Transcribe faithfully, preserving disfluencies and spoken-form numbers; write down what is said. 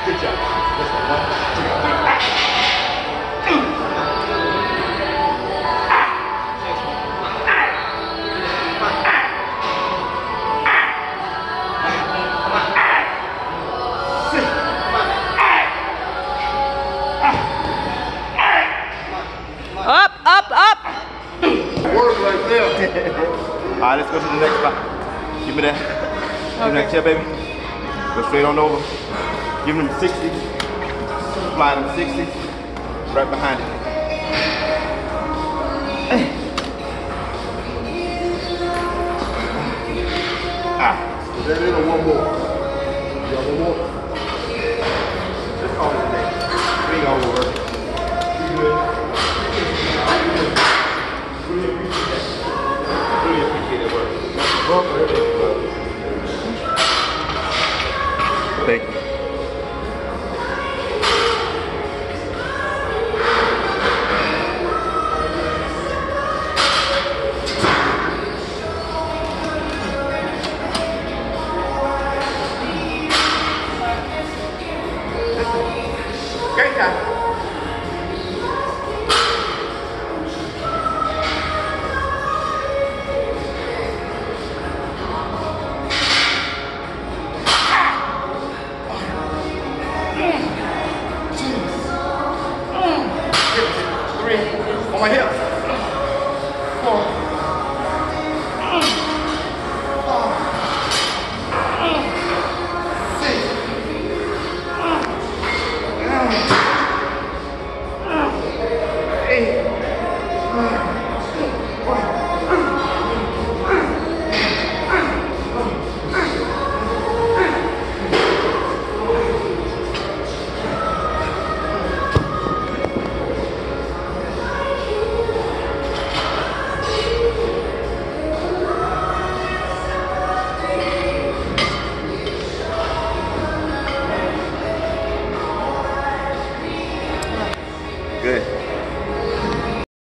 Good job. Let's go. One, two, three. Up, up, up. Work right there. All right, let's go to the next spot. Give me that. Give me that chair, baby. Go straight on over. Give them sixty. Fly them sixty. Right behind it. Ah. Is that it or one more? You got one more? Let's call it a day. We ain't gonna work. You good? Really appreciate that. Really appreciate that work. Thank you. Great time. Three. On my hip.